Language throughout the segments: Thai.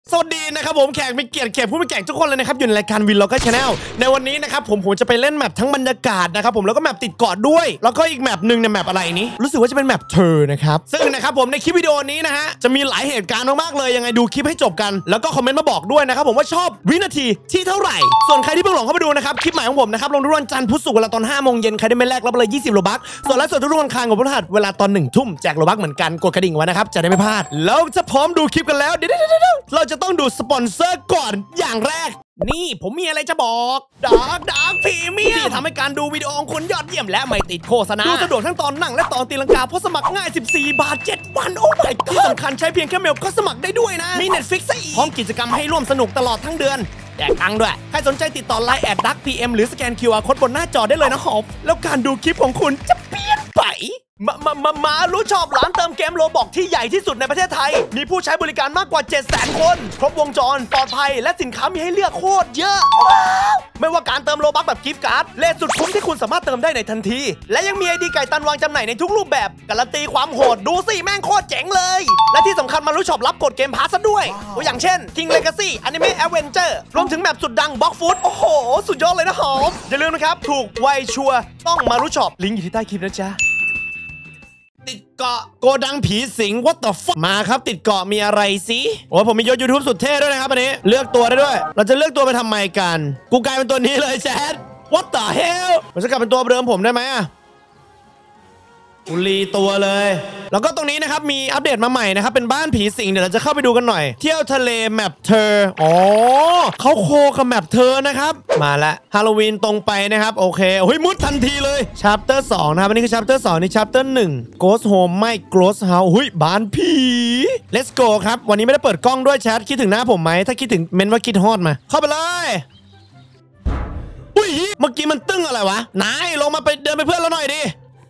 สวัสดีนะครับผมแขกมีเกียรติผู้มีแขกทุกคนเลยนะครับอยู่ในรายการวินล็อกเกอร์ชาแนลในวันนี้นะครับผมจะไปเล่นแมปทั้งบรรยากาศนะครับผมแล้วก็แมปติดเกาะด้วยแล้วก็อีกแมปหนึ่งในแมปอะไรนี้รู้สึกว่าจะเป็นแมปเธอนะครับซึ่งนะครับผมในคลิปวิดีโอนี้นะฮะจะมีหลายเหตุการณ์มากๆเลยยังไงดูคลิปให้จบกันแล้วก็คอมเมนต์มาบอกด้วยนะครับผมว่าชอบวินาทีที่เท่าไหร่ส่วนใครที่เพิ่งหลงเข้ามาดูนะครับคลิปใหม่ของผมนะครับลงทุกวันจันทร์พุธศุกร์เวลาตอน5 โมงเย็นใครได้ไม่แลกรับเลย20 โลบัคส่วนไลฟ์สดทุกวันอังคารกับพฤหัสเวลาตอน1 ทุ่มแจกโลบัคเหมือนกันกดกระดิ่งไว้นะครับจะได้ไม่พลาดแล้วจะพร้อมดูคลิปกันแล้วเดี๋ยวเราจะต้องดูสปอนเซอร์ก่อนอย่างแรกนี่ผมมีอะไรจะบอกดาร์กพรีเมียมที่ทำให้การดูวิดีโอของคุณยอดเยี่ยมและไม่ติดโฆษณาดูสะดวกทั้งตอนนั่งและตอนตีลังกาเพราะสมัครง่าย14 บาท 7 วันโอ้ my god ที่สำคัญใช้เพียงแค่เมลก็สมัครได้ด้วยนะมี Netflix ซะอีกพร้อมกิจกรรมให้ร่วมสนุกตลอดทั้งเดือนแจกตังค์ด้วยใครสนใจติดต่อไลน์@darkpm หรือสแกน QR โค้ดบนหน้าจอได้เลยนะฮอบแล้วการดูคลิปของคุณจะเปลี่ยนไปมารู้ชอบร้านเติมเกมโลบอกที่ใหญ่ที่สุดในประเทศไทยมีผู้ใช้บริการมากกว่า 700,000 คนครบวงจรปลอดภัยและสินค้ามีให้เลือกโคตรเยอะว้าวไม่ว่าการเติมโลบัคแบบกิฟต์การ์ดเลทสุดคุ้มที่คุณสามารถเติมได้ในทันทีและยังมีไอดีไก่ตันวางจำหน่ายในทุกรูปแบบการันตีความโหดดูสิแม่งโคตรเจ๋งเลยและที่สำคัญมารู้ชอบรับกดเกมพาสซะด้วยตัวอย่างเช่น King Legacy Anime Adventure รวมถึงแมปสุดดัง Block Food โอ้โหสุดยอดเลยนะหอมอย่าลืมนะครับถูกไวชัวร์ต้องมารู้ชอบลิงก์อยู่ที่ใต้คลิปนะจ๊ะติดเกาะโกดังผีสิง what the fuck มาครับติดเกาะมีอะไรสิโอ้ผมมียศ YouTube สุดเท่ด้วยนะครับอันนี้เลือกตัวได้ด้วยเราจะเลือกตัวไปทำไมกันกูกลายเป็นตัวนี้เลยแชท what the hell มันจะกลับเป็นตัวเดิมผมได้ไหมอะกูรีตัวเลยแล้วก็ตรงนี้นะครับมีอัปเดตมาใหม่นะครับเป็นบ้านผีสิงเดี๋ยวเราจะเข้าไปดูกันหน่อยเที่ยวทะเลแมปเธออ๋อเขาโคกับแมปเธอนะครับมาละฮาโลวีนตรงไปนะครับโอเคโอ้ยมุดทันทีเลยชัปเตอร์2นะครับอันนี้คือชัปเตอร์2นี่ชัปเตอร์1 Ghost Home ไม่ Ghost House หุ้ยบ้านผี Let's go ครับวันนี้ไม่ได้เปิดกล้องด้วยแชทคิดถึงหน้าผมไหมถ้าคิดถึงเม้นว่าคิดฮอดมาเข้าไปเลยอุ้ยเมื่อกี้มันตึ้งอะไรวะนายลงมาไปเดินไปเพื่อนเราหน่อยดิ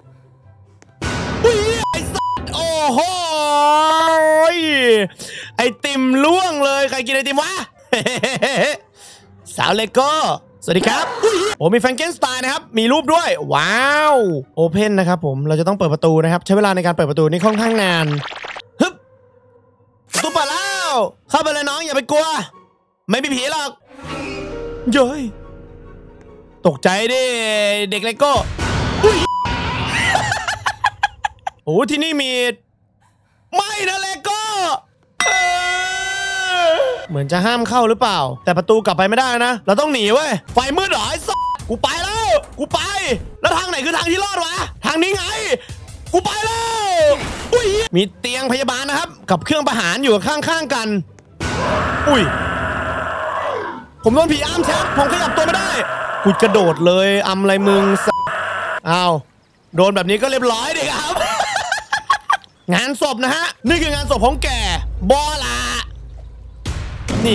ไอ้สัสโอ้โหไอติมล่วงเลยใครกินไอติมวะ สาวเลโก้สวัสดีครับโอ้มีแฟรงเกนสไตน์นะครับมีรูปด้วยว้าวโอเพนนะครับผมเราจะต้องเปิดประตูนะครับใช้เวลาในการเปิดประตูนี่ค่อนข้างนานฮึบประตูเปิดแล้วเข้าไปเลยน้องอย่าไปกลัวไม่มีผีหรอกเย้ยตกใจดิเด็กเลโก้โอ้ที่นี่มีไม่นะเลโก้เหมือนจะห้ามเข้าหรือเปล่าแต่ประตูกลับไปไม่ได้นะเราต้องหนีเว้ยไฟมืดเหรอไอ้สัสกูไปแล้วกูไปแล้วทางไหนคือทางที่รอดวะทางนี้ไงกูไปแล้วอุ้ยมีเตียงพยาบาลนะครับกับเครื่องประหารอยู่ข้างๆกันอุ้ยผมโดนผีอ้ามแชทผมขยับตัวไม่ได้กูกระโดดเลยอ้ำอะไรมึงอ้าวโดนแบบนี้ก็เรียบร้อยดิครับงานศพนะฮะนี่คืองานศพของแกบอลานี่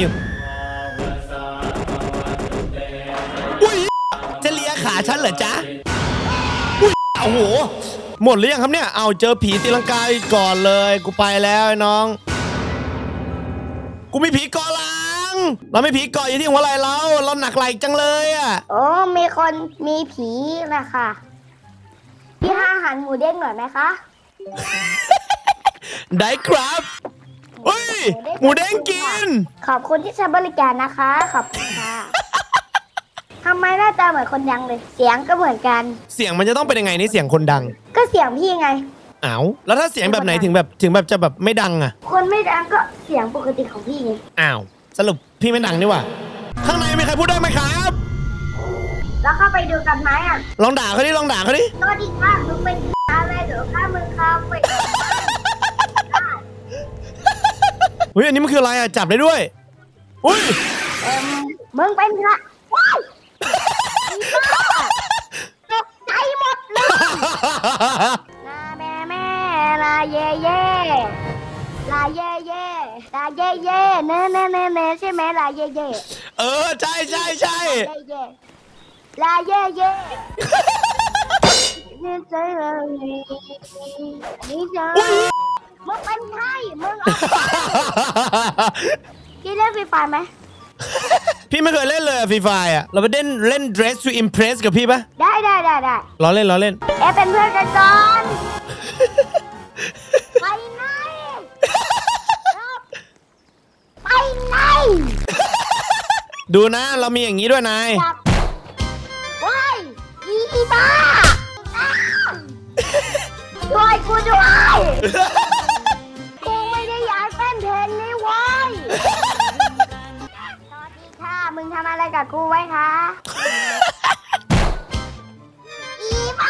อุ้ยจะเลียขาฉันเหรอจ๊ะอุ้ยโอ้โหหมดหรือยังครับเนี่ยเอาเจอผีตีลังกาก่อนเลยกูไปแล้วไอ้น้องกูมีผีเกาะหลังเราไม่ผีเกาะอยู่ที่หัวไหล่เราหนักไหล่จังเลยอ่ะโอ้มีคนมีผีนะคะพี่ให้อาหารหมูเด้งหน่อยไหมคะได้ครับเฮ้ยหมูเด้งกินขอบคุณที่ใช้บริการนะคะขอบคุณค่ะทำไมหน้าตาเหมือนคนดังเลยเสียงก็เหมือนกันเสียงมันจะต้องเป็นยังไงนี่เสียงคนดังก็เสียงพี่ไงอ้าวแล้วถ้าเสียงแบบไหนถึงแบบจะแบบไม่ดังอะคนไม่ดังก็เสียงปกติของพี่ไงอ้าวสรุปพี่ไม่ดังนี่หว่าข้างในมีใครพูดได้ไหมครับแล้วเข้าไปดูกันไหมอ่ะลองด่าเขาดิลองด่าเขาดิสวัสดีค่ะมึงเป็นอะไรเหรอข้ามึงเข้าไปเฮ้ยอันนี้มันคืออะไรอ่ะจับได้ด้วยอุ้ยมึงเป็นอะไรว้าวตกใจหมดเลยลาแม่ลาเย่เย่ลาเย่เย่ลาเย่เย่เน่ใช่ไหมลาเย่เย่ใช่ลาเย่เย่นี่ใจเลยนี่ใจมึงเป็นใครมึงพี่เล่นฟรีไฟไหมพี่ไม่เคยเล่นเลยฟรีไฟอ่ะเราไปเล่น Dress to Impress กับพี่ปะได้ล้อเล่นเป็นเพื่อนกันก่อนไปไหนไปไงดูนะเรามีอย่างนี้ด้วยนายว้ายอีบ้าด้วยกูด้วยกูไม่ได้อยากเต้นเพลงนี้ว้ายสวัสดีค่ะมึงทำอะไรกับกูไว้คะอีบ้า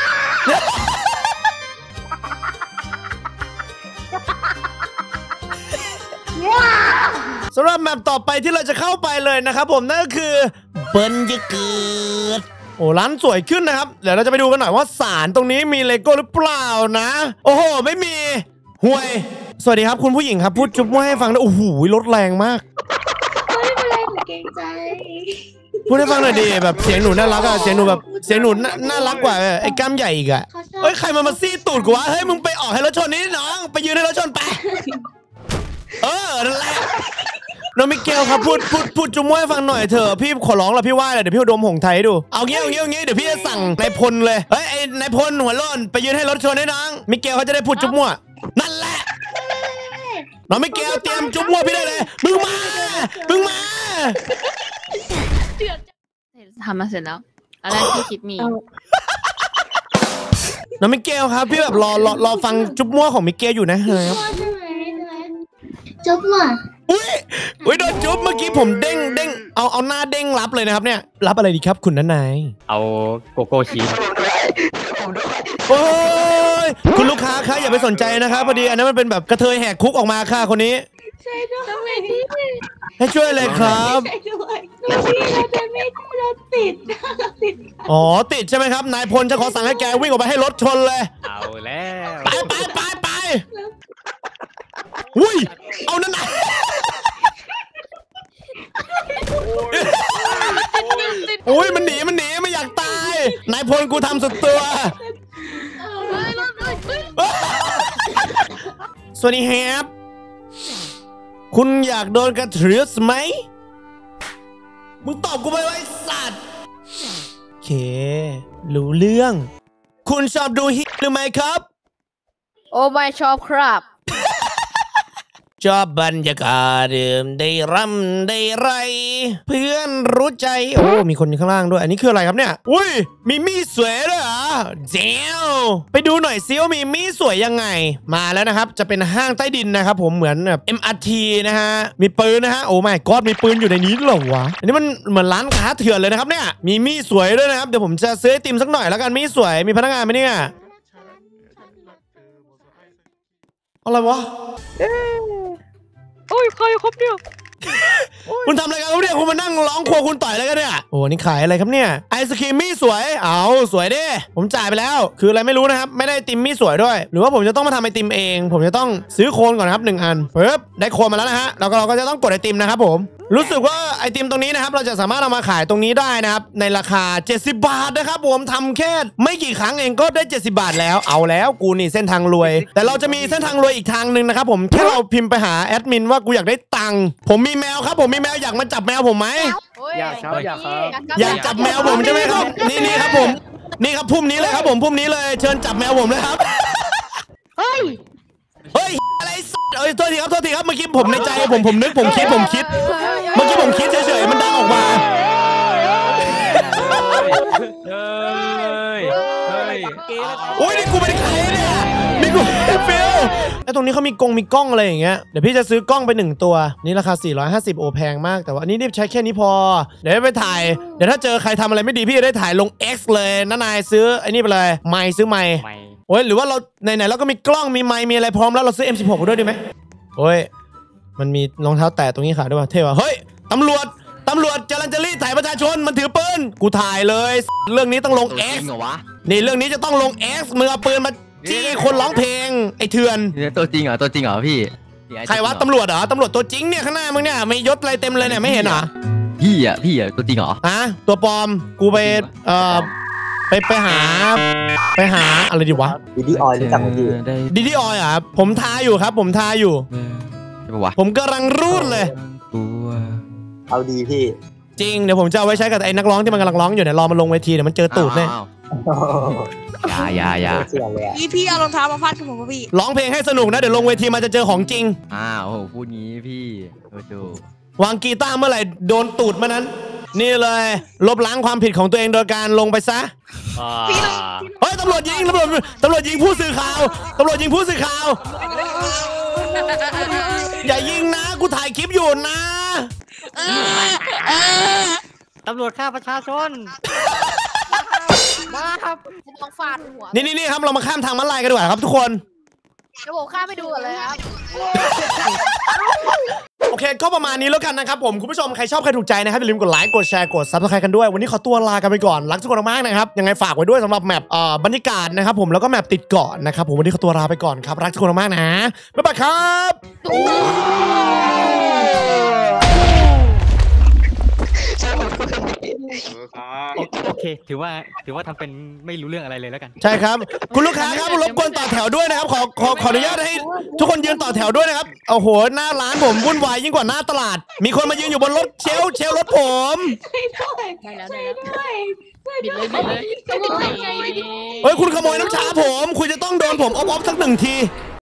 สำหรับแมปต่อไปที่เราจะเข้าไปเลยนะครับผมนั่นก็คือเบิร์นจะเกิดโอ้ร้านสวยขึ้นนะครับเดี๋ยวเราจะไปดูกันหน่อยว่าศาลตรงนี้มีเลโก้หรือเปล่านะโอ้โหไม่มีห่วยสวัสดีครับคุณผู้หญิงครับพูดจุ๊บว่าให้ฟังด้วยโอ้โหรถแรงมากไม่เป็นไรหนูเกรงใจพูดให้ฟังหน่อยดิแบบเสียงหนูน่ารักอะเสียงหนูแบบเสียงหนูน่ารักกว่าไอ้กล้ามใหญ่อีกอะเฮ้ยใครมาซี่ตูดกูวะเฮ้ยมึงไปออกให้รถชนนี่น้องไปยืนให้รถชนไปนั่นแหละน้องมิเกลครับพูดจุ๊บให้ฟังหน่อยเถอะพี่ขอร้องละพี่ว่าเลยเดี๋ยวพี่ดมหงไทยดูเอางี้เดี๋ยวพี่จะสั่งนายพลเลยเฮ้ยไอ้นายพลหัวโล้นไปยืนให้รถชนให้น้องมิเกลเขาจะได้พูดจุ๊บมั่วนั่นแหละน้องมิเกลเตรียมจุ๊บมั่วพี่ได้เลยมึงมาทำมาเสร็จแล้วอะไรที่คิดมีน้องมิเกลครับพี่แบบรอฟังจุ๊บมั่วของมิเกลอยู่นะครับจุ๊บหน่อยอุ้ยโดนจุ๊บเมื่อกี้ผมเด้งเอาหน้าเด้งรับเลยนะครับเนี่ยรับอะไรดีครับคุณนันนายเอาโกโก้ชีสโอ้ยคุณลูกค้าคะอย่าไปสนใจนะครับพอดีอันนั้นมันเป็นแบบกระเทยแหกคุกออกมาค่ะคนนี้ใช่ด้วยพี่ให้ช่วยเลยครับใช่ด้วยเราจะไม่เราติดอ๋อติดใช่ไหมครับนายพลจะขอสั่งให้แกวิ่งออกไปให้รถชนเลยเอาแล้วไปอุ้ยเอานั่นน่ะอุ้ยมันหนีไม่อยากตายนายพลกูทำสุดตัวสวัสดีครับคุณอยากโดนกระทืบไหมมึงตอบกูไปไว้สัตว์โอเครู้เรื่องคุณชอบดูฮิตหรือไม่ครับโอ้ไม่ชอบครับชอบบรรยากาศได้ร่ำได้ไรเพื่อนรู้ใจโอ้มีคนอยู่ข้างล่างด้วยอันนี้คืออะไรครับเนี่ยอุ้ยมีมีสวยด้วยเหรอเจ๋วไปดูหน่อยซิว่ามีมีสวยยังไงมาแล้วนะครับจะเป็นห้างใต้ดินนะครับผมเหมือนแบบ MRT นะฮะมีปืนนะฮะโอ้ไม่กอดมีปืนอยู่ในนี้เหรอวะอันนี้มันเหมือนร้านค้าเถื่อนเลยนะครับเนี่ยมีมีสวยด้วยนะครับเดี๋ยวผมจะซื้อไอติมสักหน่อยแล้วกันมีสวยมีพนักงานไหมเนี่ยอะไรวะโอ้ยใครครับเนี่ยคุณทำอะไรกันครับเนี่ยคุณมานั่งร้องครัวคุณต่อยอะไรกันเนี่ยโอ้นี่ขายอะไรครับเนี่ยไอศครีมมี่สวยเอาสวยดิผมจ่ายไปแล้วคืออะไรไม่รู้นะครับไม่ได้ไอติมมี่สวยด้วยหรือว่าผมจะต้องมาทำไอติมเองผมจะต้องซื้อโคนก่อนครับ1 อันปึ๊บได้โคนมาแล้วนะฮะแล้วก็เราก็จะต้องกดไอติมนะครับผมรู้สึกว่าไอติมตรงนี้นะครับเราจะสามารถเอามาขายตรงนี้ได้นะครับในราคา70 บาทนะครับผมทำแค่ไม่กี่ครั้งเองก็ได้70 บาทแล้วเอาแล้วกูนี่เส้นทางรวยแต่เราจะมีเส้นทางรวยอีกทางหนึ่งนะครับผมแค่เราพิมพ์ไปหาแอดมินว่ากูอยากได้ตังค์ผมมีแมวครับผมมีแมวอยากมาจับแมวผมไหมอยากครับอยากจับแมวผมใช่ไหมครับนี่ครับผมนี่ครับพุ่มนี้เลยครับผมพุ่มนี้เลยเชิญจับแมวผมเลยครับเฮ้ยอะไรเอ้ยโทษทีครับเมื่อกี้ผมในใจผมนึกผมคิดเมื่อกี้ผมคิดเฉยๆมันดังออกมาโอ้ยนี่กูเป็นใครเนี่ยนี่กูฟิลไอ้ตรงนี้เขามีกล้องอะไรอย่างเงี้ยเดี๋ยวพี่จะซื้อกล้องไป1 ตัวนี่ราคา450โอแพงมากแต่ว่าอันนี้นี่ใช้แค่นี้พอเดี๋ยวไปถ่ายเดี๋ยวถ้าเจอใครทำอะไรไม่ดีพี่จะได้ถ่ายลง X เลยนะนายซื้อไอ้นี่ไปเลยไมค์ซื้อไมค์โอ้ยหรือว่าเราไหนๆเราก็มีกล้องมีไมค์มีอะไรพร้อมแล้วเราซื้อ M16 ไปด้วยดีไหมโอ้ยมันมีรองเท้าแตะตรงนี้ขายด้วยว่ะเท่ว่ะเฮ้ยตำรวจจรัญจรีถ่ายประชาชนมันถือปืนกูถ่ายเลยเรื่องนี้ต้องลง X นี่เรื่องนี้จะต้องลง X มือเอาปืนมาจี้คนร้องเพลงไอ้เถื่อนตัวจริงเหรอพี่ใครวะตำรวจเหรอตำรวจตัวจริงเนี่ยข้างหน้ามึงเนี่ยไม่ยศอะไรเต็มเลยเนี่ยไม่เห็นเหรอพี่อ่ะตัวจริงเหรออ่ะตัวปลอมกูไปไปหาอะไรดีวะดีดีออยรู้จักไหมพี่ดีดีออยอ่ะผมทาอยู่ครับผมทาอยู่ใช่ปะวะผมกำลังรูดเลยตัวเอาดีพี่จริงเดี๋ยวผมจะเอาไว้ใช้กับไอ้นักร้องที่มันกำลังร้องอยู่เนี่ยรอมันลงเวทีเดี๋ยวมันเจอตูดแน่อย่าเชื่อเลยอะพี่เอารองเท้ามาฟาดกับผมป่ะพี่ร้องเพลงให้สนุกนะเดี๋ยวลงเวทีมันจะเจอของจริงโอ้โหพูดงี้พี่โอ้โหวางกีตาร์เมื่อไหร่โดนตูดเมื่อนั้น นี่เลยลบล้างความผิดของตัวเองโดยการลงไปซะเฮ้ยตำรวจยิงตำรวจยิงผู้สื่อข่าวตำรวจยิงผู้สื่อข่าวอย่ายิงนะกูถ่ายคลิปอยู่นะตำรวจฆ่าประชาชนมาครับจะลองฟาดหัวนี่ครับเรามาข้ามทางม้าลายกันดีกว่าครับทุกคนเดี๋ยวผมข้ามไปดูกันเลยครับโอเคก็ประมาณนี้แล้วกันนะครับผมคุณผู้ชมใครชอบใครถูกใจนะครับอย่าลืมกดไลค์กดแชร์กด Subscribe กันด้วยวันนี้ขอตัวลากันไปก่อนรักทุกคนมากนะครับยังไงฝากไว้ด้วยสำหรับแมปบรรยากาศนะครับผมแล้วก็แมปติดเกาะนะครับผมวันนี้ขอตัวลาไปก่อนครับรักทุกคนมากนะบ๊ายบายครับโอเคถือว่าทำเป็นไม่รู้เรื่องอะไรเลยแล้วกันใช่ครับคุณลูกค้าครับรบกวนต่อแถวด้วยนะครับขออนุญาตให้ทุกคนยืนต่อแถวด้วยนะครับโอ้โหหน้าร้านผมวุ่นวายยิ่งกว่าหน้าตลาดมีคนมายืนอยู่บนรถเชลรถผมได้แล้วบิดเลยเฮ้ยคุณขโมยน้ำชาผมคุณจะต้องโดนผมออฟสัก1 ที